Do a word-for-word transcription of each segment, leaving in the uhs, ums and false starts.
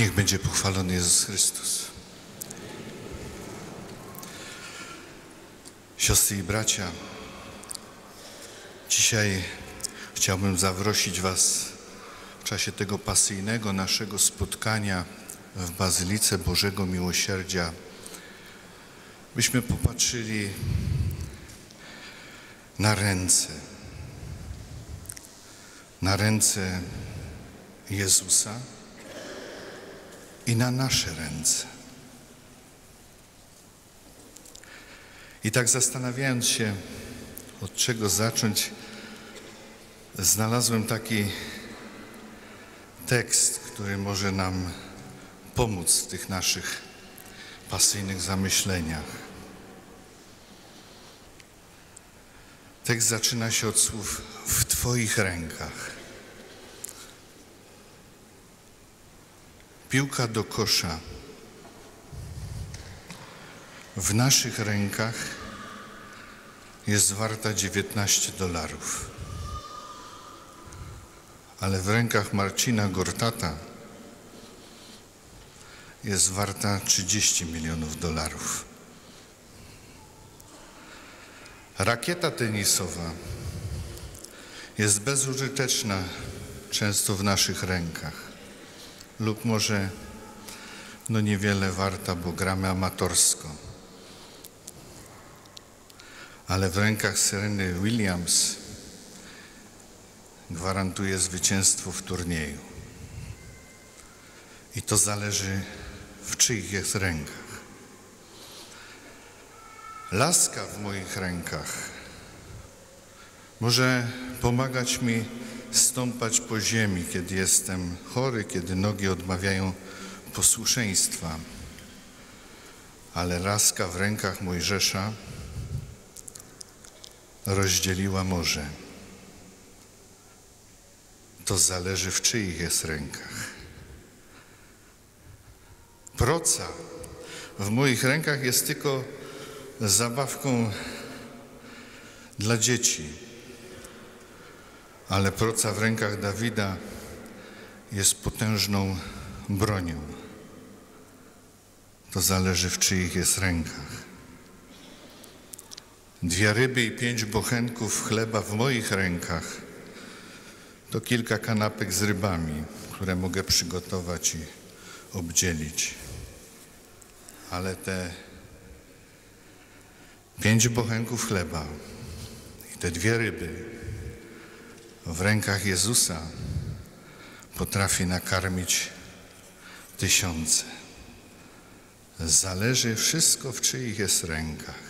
Niech będzie pochwalony Jezus Chrystus. Siostry i bracia, dzisiaj chciałbym zaprosić Was w czasie tego pasyjnego naszego spotkania w Bazylice Bożego Miłosierdzia, byśmy popatrzyli na ręce, na ręce Jezusa i na nasze ręce. I tak zastanawiając się, od czego zacząć, znalazłem taki tekst, który może nam pomóc w tych naszych pasyjnych zamyśleniach. Tekst zaczyna się od słów w Twoich rękach. Piłka do kosza w naszych rękach jest warta dziewiętnaście dolarów, ale w rękach Marcina Gortata jest warta trzydzieści milionów dolarów. Rakieta tenisowa jest bezużyteczna często w naszych rękach lub może no niewiele warta, bo gramy amatorsko. Ale w rękach Sereny Williams gwarantuje zwycięstwo w turnieju. I to zależy, w czyich jest rękach. Laska w moich rękach może pomagać mi stąpać po ziemi, kiedy jestem chory, kiedy nogi odmawiają posłuszeństwa. Ale laska w rękach Mojżesza rozdzieliła morze. To zależy, w czyich jest rękach. Proca w moich rękach jest tylko zabawką dla dzieci, ale proca w rękach Dawida jest potężną bronią. To zależy, w czyich jest rękach. Dwie ryby i pięć bochenków chleba w moich rękach to kilka kanapek z rybami, które mogę przygotować i obdzielić. Ale te pięć bochenków chleba i te dwie ryby w rękach Jezusa potrafi nakarmić tysiące. Zależy wszystko, w czyich jest rękach.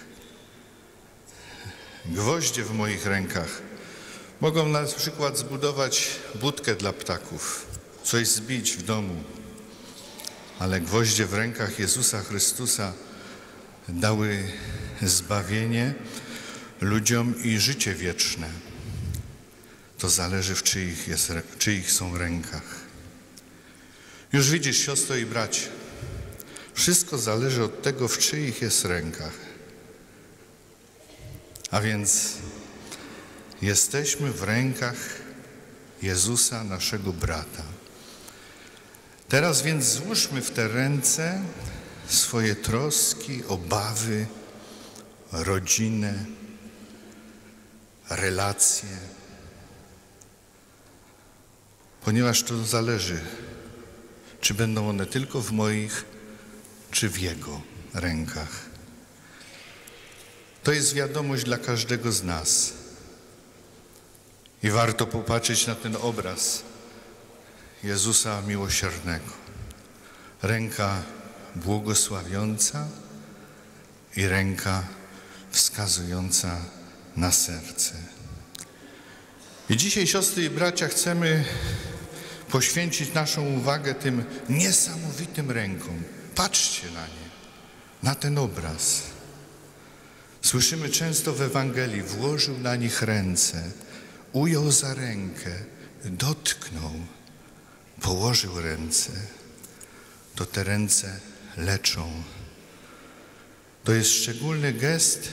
Gwoździe w moich rękach mogą na przykład zbudować budkę dla ptaków, coś zbić w domu, ale gwoździe w rękach Jezusa Chrystusa dały zbawienie ludziom i życie wieczne. To zależy, w czyich, jest, w czyich są rękach. Już widzisz, siostro i bracie, wszystko zależy od tego, w czyich jest rękach. A więc jesteśmy w rękach Jezusa, naszego brata. Teraz więc złóżmy w te ręce swoje troski, obawy, rodzinę, relacje, ponieważ to zależy, czy będą one tylko w moich, czy w Jego rękach. To jest wiadomość dla każdego z nas. I warto popatrzeć na ten obraz Jezusa Miłosiernego. Ręka błogosławiąca i ręka wskazująca na serce. I dzisiaj, siostry i bracia, chcemy poświęcić naszą uwagę tym niesamowitym rękom. Patrzcie na nie, na ten obraz. Słyszymy często w Ewangelii, włożył na nich ręce, ujął za rękę, dotknął, położył ręce. To te ręce leczą. To jest szczególny gest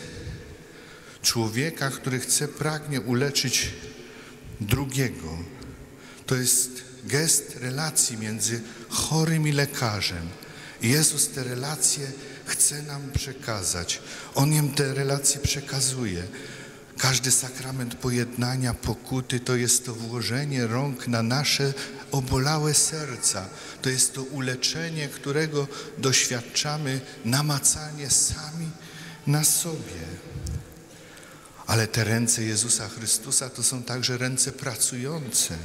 człowieka, który chce, pragnie uleczyć drugiego. To jest gest relacji między chorym i lekarzem. I Jezus te relacje chce nam przekazać. On im te relacje przekazuje. Każdy sakrament pojednania, pokuty to jest to włożenie rąk na nasze obolałe serca. To jest to uleczenie, którego doświadczamy namacalnie sami na sobie. Ale te ręce Jezusa Chrystusa to są także ręce pracujące.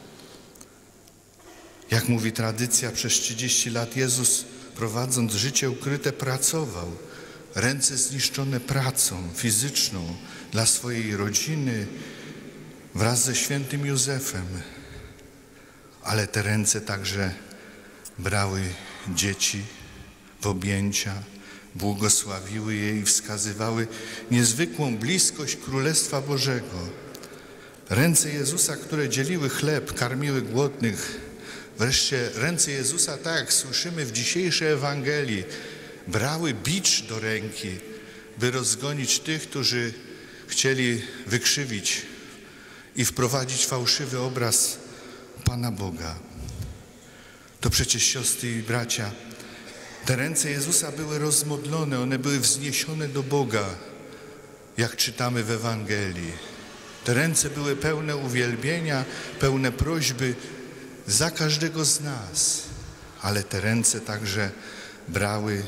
Jak mówi tradycja, przez trzydzieści lat Jezus, prowadząc życie ukryte, pracował. Ręce zniszczone pracą fizyczną dla swojej rodziny wraz ze świętym Józefem. Ale te ręce także brały dzieci w objęcia, błogosławiły je i wskazywały niezwykłą bliskość Królestwa Bożego. Ręce Jezusa, które dzieliły chleb, karmiły głodnych. Wreszcie ręce Jezusa, tak jak słyszymy w dzisiejszej Ewangelii, brały bicz do ręki, by rozgonić tych, którzy chcieli wykrzywić i wprowadzić fałszywy obraz Pana Boga. To przecież, siostry i bracia, te ręce Jezusa były rozmodlone, one były wzniesione do Boga, jak czytamy w Ewangelii. Te ręce były pełne uwielbienia, pełne prośby za każdego z nas, ale te ręce także brały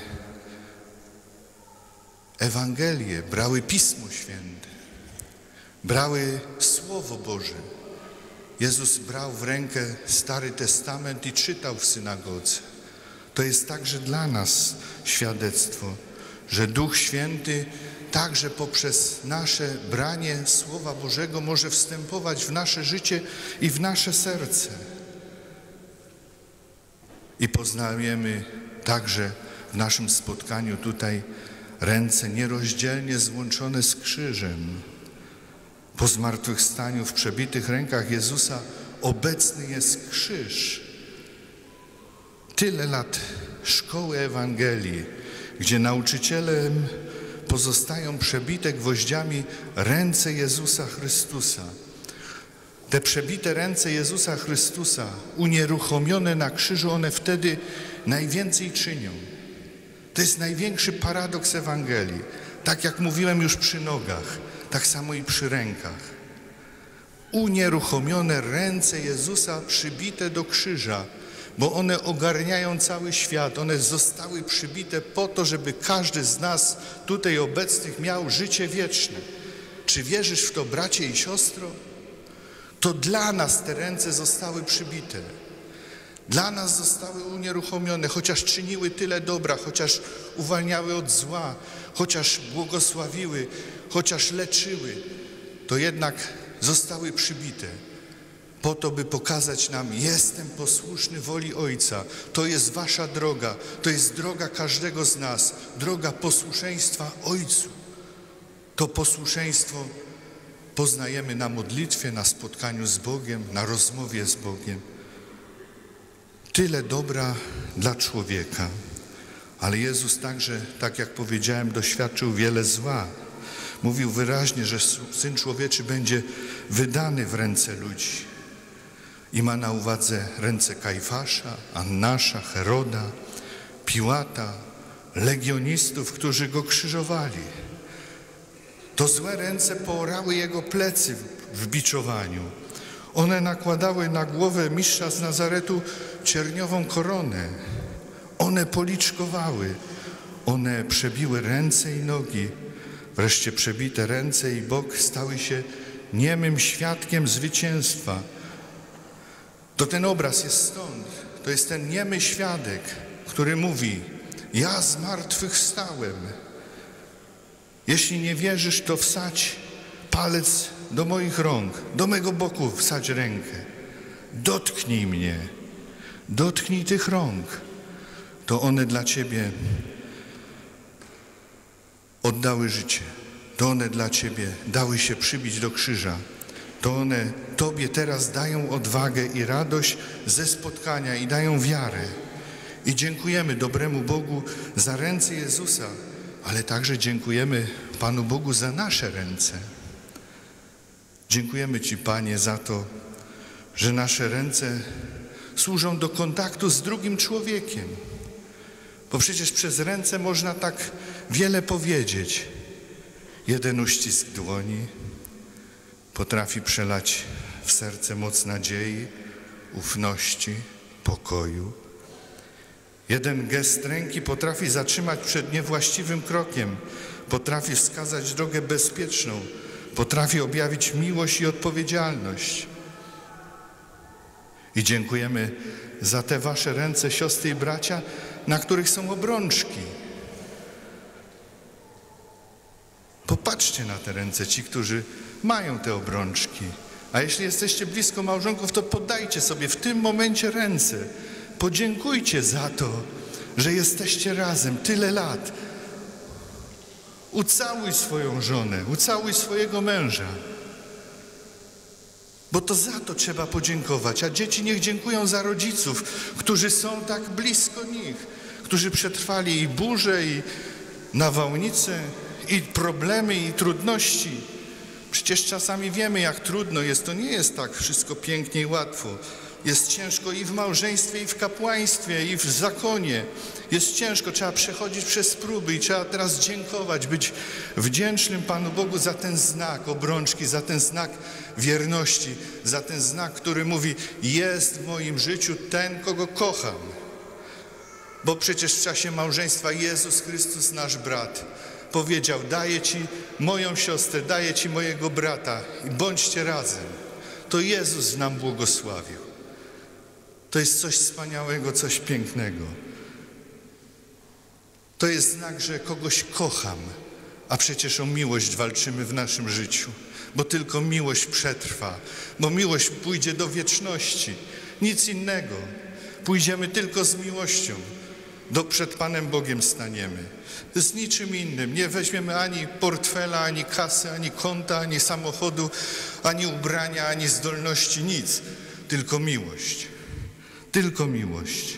Ewangelię, brały Pismo Święte, brały Słowo Boże. Jezus brał w rękę Stary Testament i czytał w synagodze. To jest także dla nas świadectwo, że Duch Święty także poprzez nasze branie Słowa Bożego może wstępować w nasze życie i w nasze serce. I poznajemy także w naszym spotkaniu tutaj ręce nierozdzielnie złączone z krzyżem. Po zmartwychwstaniu w przebitych rękach Jezusa obecny jest krzyż. Tyle lat szkoły Ewangelii, gdzie nauczycielem pozostają przebite gwoździami ręce Jezusa Chrystusa. Te przebite ręce Jezusa Chrystusa, unieruchomione na krzyżu, one wtedy najwięcej czynią. To jest największy paradoks Ewangelii. Tak jak mówiłem już przy nogach, tak samo i przy rękach. Unieruchomione ręce Jezusa przybite do krzyża, bo one ogarniają cały świat. One zostały przybite po to, żeby każdy z nas tutaj obecnych miał życie wieczne. Czy wierzysz w to, bracie i siostro? To dla nas te ręce zostały przybite. Dla nas zostały unieruchomione, chociaż czyniły tyle dobra, chociaż uwalniały od zła, chociaż błogosławiły, chociaż leczyły, to jednak zostały przybite po to, by pokazać nam: jestem posłuszny woli Ojca. To jest wasza droga, to jest droga każdego z nas, droga posłuszeństwa Ojcu. To posłuszeństwo poznajemy na modlitwie, na spotkaniu z Bogiem, na rozmowie z Bogiem. Tyle dobra dla człowieka, ale Jezus także, tak jak powiedziałem, doświadczył wiele zła. Mówił wyraźnie, że Syn Człowieczy będzie wydany w ręce ludzi. I ma na uwadze ręce Kajfasza, Annasza, Heroda, Piłata, legionistów, którzy go krzyżowali. To złe ręce poorały jego plecy w biczowaniu. One nakładały na głowę mistrza z Nazaretu cierniową koronę. One policzkowały. One przebiły ręce i nogi. Wreszcie przebite ręce i bok stały się niemym świadkiem zwycięstwa. To ten obraz jest stąd. To jest ten niemy świadek, który mówi: ja zmartwychwstałem. Jeśli nie wierzysz, to wsadź palec do moich rąk, do mego boku wsadź rękę. Dotknij mnie, dotknij tych rąk. To one dla Ciebie oddały życie. To one dla Ciebie dały się przybić do krzyża. To one Tobie teraz dają odwagę i radość ze spotkania i dają wiarę. I dziękujemy dobremu Bogu za ręce Jezusa, ale także dziękujemy Panu Bogu za nasze ręce. Dziękujemy Ci, Panie, za to, że nasze ręce służą do kontaktu z drugim człowiekiem. Bo przecież przez ręce można tak wiele powiedzieć. Jeden uścisk dłoni potrafi przelać w serce moc nadziei, ufności, pokoju. Jeden gest ręki potrafi zatrzymać przed niewłaściwym krokiem, potrafi wskazać drogę bezpieczną, potrafi objawić miłość i odpowiedzialność. I dziękujemy za te wasze ręce, siostry i bracia, na których są obrączki. Popatrzcie na te ręce, ci, którzy mają te obrączki. A jeśli jesteście blisko małżonków, to podajcie sobie w tym momencie ręce. Podziękujcie za to, że jesteście razem tyle lat. Ucałuj swoją żonę, ucałuj swojego męża. Bo to za to trzeba podziękować, a dzieci niech dziękują za rodziców, którzy są tak blisko nich, którzy przetrwali i burze, i nawałnice, i problemy, i trudności. Przecież czasami wiemy, jak trudno jest, to nie jest tak wszystko pięknie i łatwo. Jest ciężko i w małżeństwie, i w kapłaństwie, i w zakonie. Jest ciężko, trzeba przechodzić przez próby i trzeba teraz dziękować, być wdzięcznym Panu Bogu za ten znak obrączki, za ten znak wierności, za ten znak, który mówi: jest w moim życiu ten, kogo kocham. Bo przecież w czasie małżeństwa Jezus Chrystus, nasz brat, powiedział: daję Ci moją siostrę, daję Ci mojego brata i bądźcie razem. To Jezus nam błogosławił. To jest coś wspaniałego, coś pięknego. To jest znak, że kogoś kocham, a przecież o miłość walczymy w naszym życiu, bo tylko miłość przetrwa, bo miłość pójdzie do wieczności. Nic innego. Pójdziemy tylko z miłością. Do, przed Panem Bogiem staniemy. Z niczym innym. Nie weźmiemy ani portfela, ani kasy, ani konta, ani samochodu, ani ubrania, ani zdolności, nic. Tylko miłość. Tylko miłość.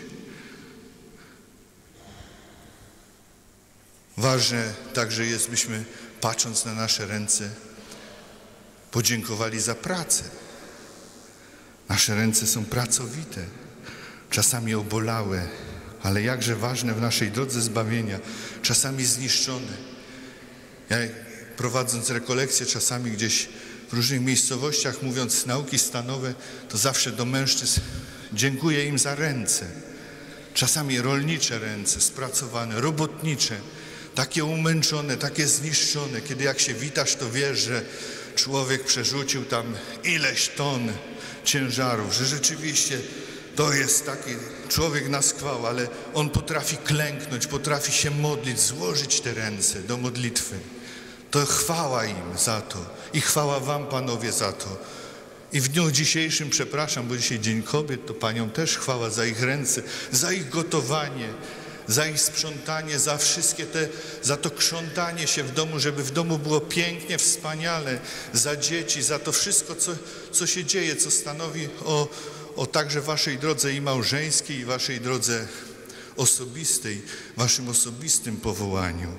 Ważne także jest, byśmy, patrząc na nasze ręce, podziękowali za pracę. Nasze ręce są pracowite, czasami obolałe, ale jakże ważne w naszej drodze zbawienia, czasami zniszczone. Ja, prowadząc rekolekcje czasami gdzieś w różnych miejscowościach, mówiąc nauki stanowe, to zawsze do mężczyzn dziękuję im za ręce. Czasami rolnicze ręce, spracowane, robotnicze, takie umęczone, takie zniszczone. Kiedy jak się witasz, to wiesz, że człowiek przerzucił tam ileś ton ciężarów, że rzeczywiście to jest taki człowiek na skwał, ale on potrafi klęknąć, potrafi się modlić, złożyć te ręce do modlitwy. To chwała im za to i chwała wam, panowie, za to. I w dniu dzisiejszym, przepraszam, bo dzisiaj Dzień Kobiet, to paniom też chwała za ich ręce, za ich gotowanie, za ich sprzątanie, za wszystkie te, za to krzątanie się w domu, żeby w domu było pięknie, wspaniale, za dzieci, za to wszystko, co, co się dzieje, co stanowi o, o także waszej drodze i małżeńskiej, i waszej drodze osobistej, waszym osobistym powołaniu.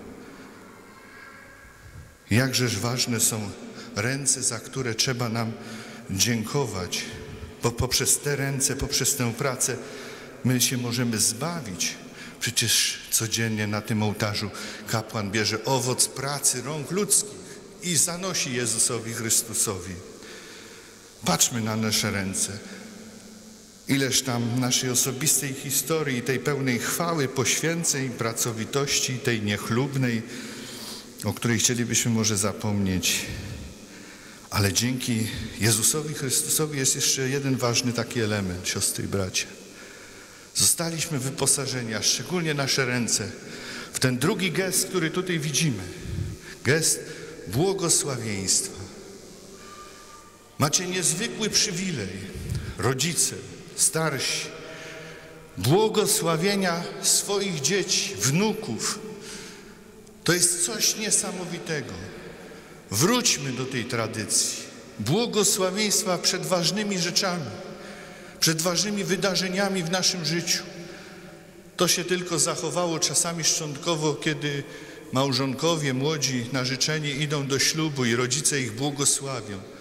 Jakżeż ważne są ręce, za które trzeba nam dziękować, bo poprzez te ręce, poprzez tę pracę my się możemy zbawić. Przecież codziennie na tym ołtarzu kapłan bierze owoc pracy rąk ludzkich i zanosi Jezusowi Chrystusowi. Patrzmy na nasze ręce. Ileż tam naszej osobistej historii, tej pełnej chwały, poświęceń, pracowitości, tej niechlubnej, o której chcielibyśmy może zapomnieć. Ale dzięki Jezusowi Chrystusowi jest jeszcze jeden ważny taki element, siostry i bracia. Zostaliśmy wyposażeni, a szczególnie nasze ręce, w ten drugi gest, który tutaj widzimy. Gest błogosławieństwa. Macie niezwykły przywilej, rodzice, starsi, błogosławienia swoich dzieci, wnuków. To jest coś niesamowitego. Wróćmy do tej tradycji. Błogosławieństwa przed ważnymi rzeczami, przed ważnymi wydarzeniami w naszym życiu. To się tylko zachowało czasami szczątkowo, kiedy małżonkowie, młodzi narzeczeni idą do ślubu i rodzice ich błogosławią.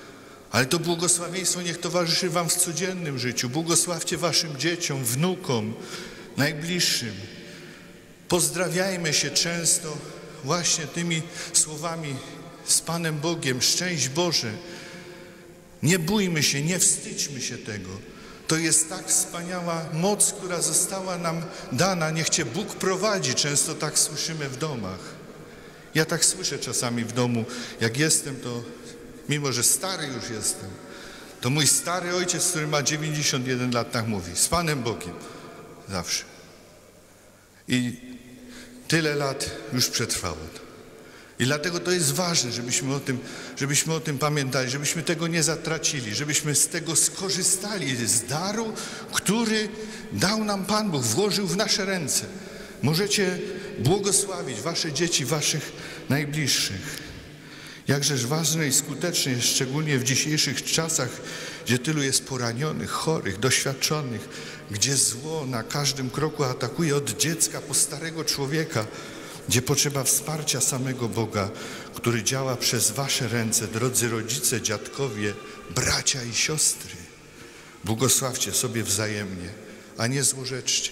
Ale to błogosławieństwo niech towarzyszy wam w codziennym życiu. Błogosławcie waszym dzieciom, wnukom, najbliższym. Pozdrawiajmy się często właśnie tymi słowami z Panem Bogiem. Szczęść Boże. Nie bójmy się, nie wstydźmy się tego. To jest tak wspaniała moc, która została nam dana. Niech Cię Bóg prowadzi. Często tak słyszymy w domach. Ja tak słyszę czasami w domu. Jak jestem, to mimo, że stary już jestem, to mój stary ojciec, który ma dziewięćdziesiąt jeden lat, tak mówi. Z Panem Bogiem. Zawsze. I tyle lat już przetrwało to. I dlatego to jest ważne, żebyśmy o tym, żebyśmy o tym pamiętali, żebyśmy tego nie zatracili, żebyśmy z tego skorzystali, z daru, który dał nam Pan Bóg, włożył w nasze ręce. Możecie błogosławić wasze dzieci, waszych najbliższych. Jakżeż ważne i skuteczne jest, szczególnie w dzisiejszych czasach, gdzie tylu jest poranionych, chorych, doświadczonych, gdzie zło na każdym kroku atakuje od dziecka po starego człowieka, gdzie potrzeba wsparcia samego Boga, który działa przez wasze ręce, drodzy rodzice, dziadkowie, bracia i siostry. Błogosławcie sobie wzajemnie, a nie złorzeczcie.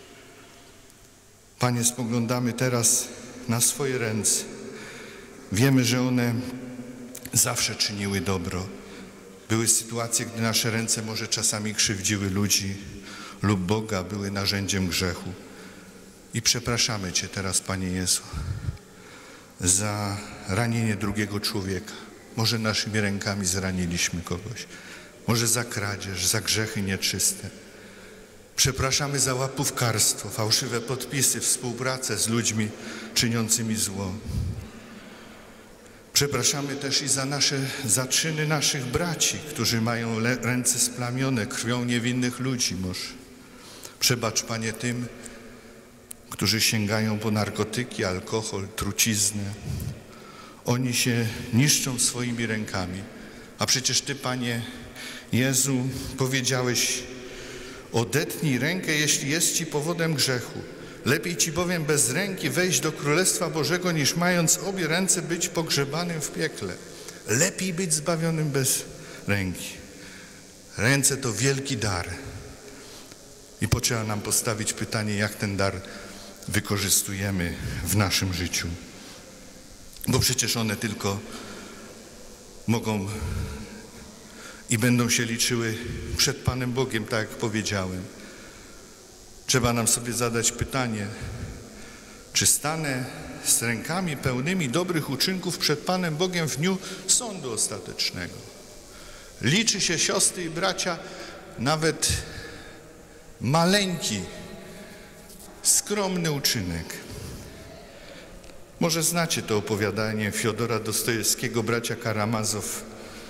Panie, spoglądamy teraz na swoje ręce. Wiemy, że one zawsze czyniły dobro. Były sytuacje, gdy nasze ręce może czasami krzywdziły ludzi lub Boga, były narzędziem grzechu. I przepraszamy Cię teraz, Panie Jezu, za ranienie drugiego człowieka. Może naszymi rękami zraniliśmy kogoś. Może za kradzież, za grzechy nieczyste. Przepraszamy za łapówkarstwo, fałszywe podpisy, współpracę z ludźmi czyniącymi zło. Przepraszamy też i za nasze za czyny naszych braci, którzy mają ręce splamione krwią niewinnych ludzi. Może. Przebacz, Panie, tym, którzy sięgają po narkotyki, alkohol, truciznę. Oni się niszczą swoimi rękami. A przecież Ty, Panie Jezu, powiedziałeś: odetnij rękę, jeśli jest Ci powodem grzechu. Lepiej Ci bowiem bez ręki wejść do Królestwa Bożego, niż mając obie ręce być pogrzebanym w piekle. Lepiej być zbawionym bez ręki. Ręce to wielki dar. I potrzeba nam postawić pytanie, jak ten dar wykorzystujemy w naszym życiu. Bo przecież one tylko mogą i będą się liczyły przed Panem Bogiem, tak jak powiedziałem. Trzeba nam sobie zadać pytanie, czy stanę z rękami pełnymi dobrych uczynków przed Panem Bogiem w dniu sądu ostatecznego. Liczy się, siostry i bracia, nawet maleńki, skromny uczynek. Może znacie to opowiadanie Fiodora Dostojewskiego, Bracia Karamazow.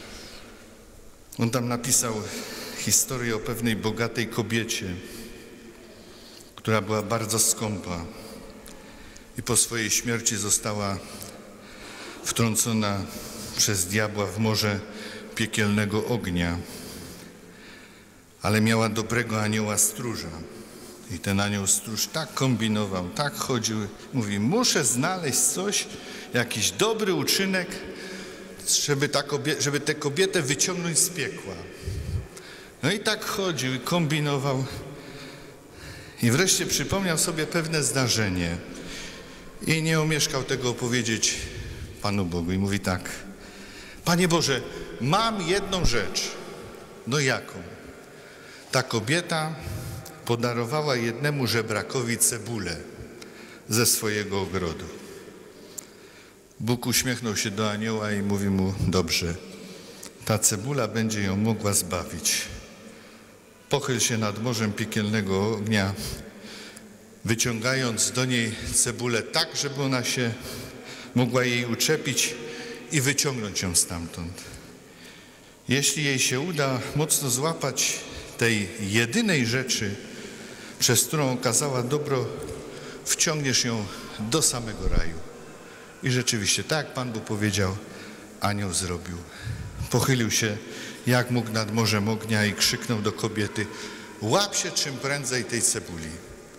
On tam napisał historię o pewnej bogatej kobiecie, która była bardzo skąpa i po swojej śmierci została wtrącona przez diabła w morze piekielnego ognia, ale miała dobrego anioła stróża. I ten anioł stróż tak kombinował, tak chodził, mówi: muszę znaleźć coś, jakiś dobry uczynek, żeby, ta kobieta, żeby tę kobietę wyciągnąć z piekła. No i tak chodził i kombinował. I wreszcie przypomniał sobie pewne zdarzenie i nie omieszkał tego opowiedzieć Panu Bogu. I mówi tak: Panie Boże, mam jedną rzecz. No jaką? Ta kobieta podarowała jednemu żebrakowi cebulę ze swojego ogrodu. Bóg uśmiechnął się do anioła i mówi mu: dobrze, ta cebula będzie ją mogła zbawić. Pochyl się nad morzem piekielnego ognia, wyciągając do niej cebulę tak, żeby ona się mogła jej uczepić i wyciągnąć ją stamtąd. Jeśli jej się uda mocno złapać tej jedynej rzeczy, przez którą okazała dobro, wciągniesz ją do samego raju. I rzeczywiście, tak jak Pan Bóg powiedział, anioł zrobił. Pochylił się jak mógł nad morzem ognia i krzyknął do kobiety: łap się czym prędzej tej cebuli.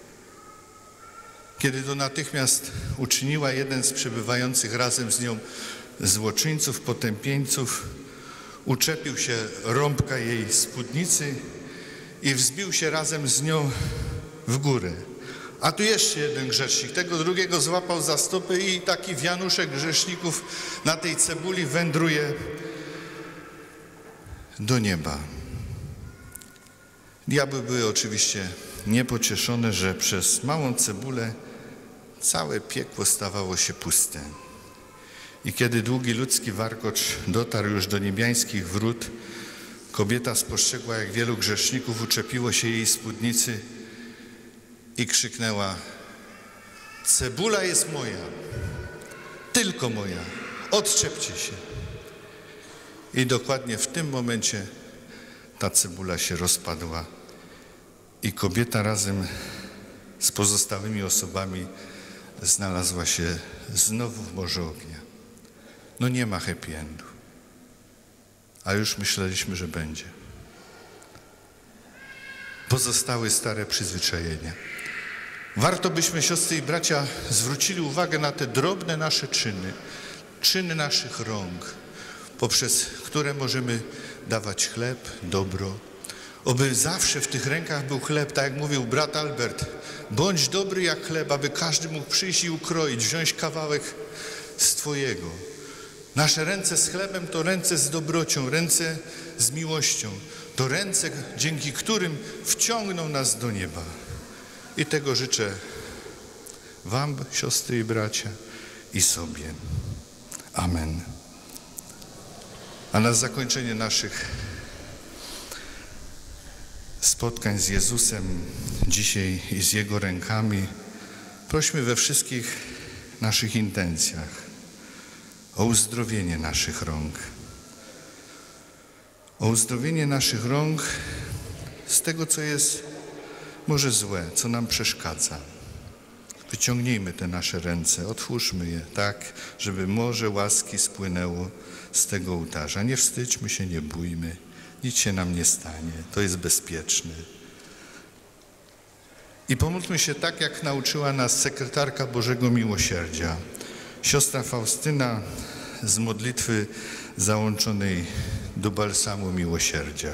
Kiedy to natychmiast uczyniła, jeden z przebywających razem z nią złoczyńców, potępieńców uczepił się rąbka jej spódnicy i wzbił się razem z nią w górę. A tu jeszcze jeden grzesznik, tego drugiego złapał za stopy i taki wianuszek grzeszników na tej cebuli wędruje do nieba. Diabły były oczywiście niepocieszone, że przez małą cebulę całe piekło stawało się puste. I kiedy długi ludzki warkocz dotarł już do niebiańskich wrót, kobieta spostrzegła, jak wielu grzeszników uczepiło się jej spódnicy i krzyknęła: cebula jest moja, tylko moja, odczepcie się. I dokładnie w tym momencie ta cebula się rozpadła i kobieta razem z pozostałymi osobami znalazła się znowu w morzu ognia. No nie ma happy endu, a już myśleliśmy, że będzie. Pozostały stare przyzwyczajenia. Warto byśmy, siostry i bracia, zwrócili uwagę na te drobne nasze czyny, czyny naszych rąk, poprzez które możemy dawać chleb, dobro. Oby zawsze w tych rękach był chleb, tak jak mówił brat Albert. Bądź dobry jak chleb, aby każdy mógł przyjść i ukroić, wziąć kawałek z Twojego. Nasze ręce z chlebem to ręce z dobrocią, ręce z miłością. To ręce, dzięki którym wciągną nas do nieba. I tego życzę Wam, siostry i bracia, i sobie. Amen. A na zakończenie naszych spotkań z Jezusem dzisiaj i z Jego rękami prośmy we wszystkich naszych intencjach o uzdrowienie naszych rąk. O uzdrowienie naszych rąk z tego, co jest może złe, co nam przeszkadza. Wyciągnijmy te nasze ręce, otwórzmy je tak, żeby morze łaski spłynęło z tego ołtarza. Nie wstydźmy się, nie bójmy, nic się nam nie stanie, to jest bezpieczne. I pomódlmy się tak, jak nauczyła nas sekretarka Bożego Miłosierdzia, siostra Faustyna z modlitwy załączonej do balsamu miłosierdzia.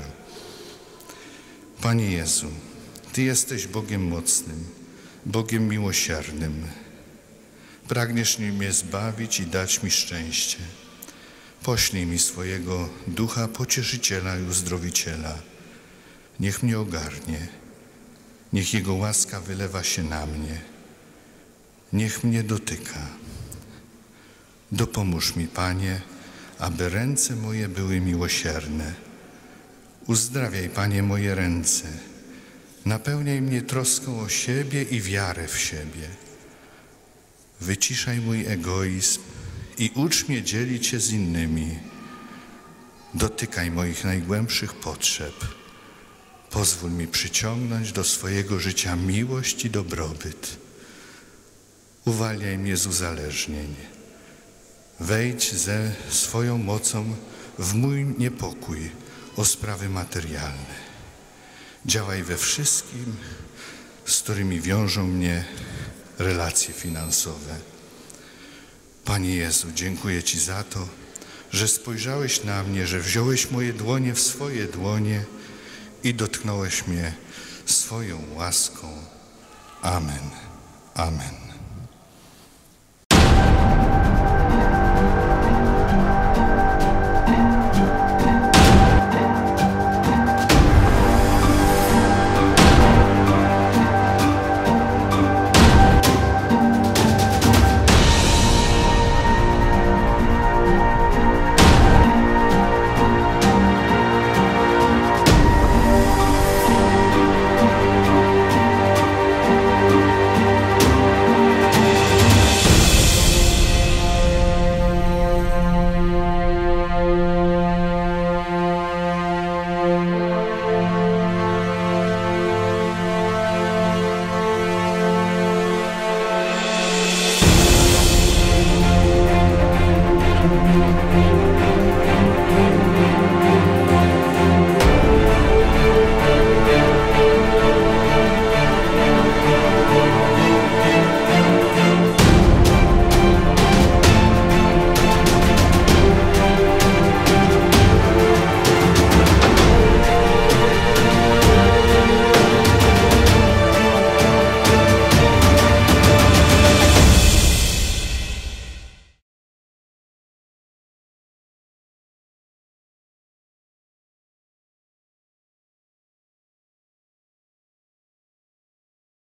Panie Jezu, Ty jesteś Bogiem mocnym, Bogiem miłosiernym. Pragniesz mnie zbawić i dać mi szczęście. Poślij mi swojego Ducha Pocieszyciela i Uzdrowiciela. Niech mnie ogarnie, niech Jego łaska wylewa się na mnie. Niech mnie dotyka. Dopomóż mi, Panie, aby ręce moje były miłosierne. Uzdrawiaj, Panie, moje ręce. Napełniaj mnie troską o siebie i wiarę w siebie. Wyciszaj mój egoizm i ucz mnie dzielić się z innymi. Dotykaj moich najgłębszych potrzeb. Pozwól mi przyciągnąć do swojego życia miłość i dobrobyt. Uwalniaj mnie z uzależnień. Wejdź ze swoją mocą w mój niepokój o sprawy materialne. Działaj we wszystkim, z którymi wiążą mnie relacje finansowe. Panie Jezu, dziękuję Ci za to, że spojrzałeś na mnie, że wziąłeś moje dłonie w swoje dłonie i dotknąłeś mnie swoją łaską. Amen. Amen.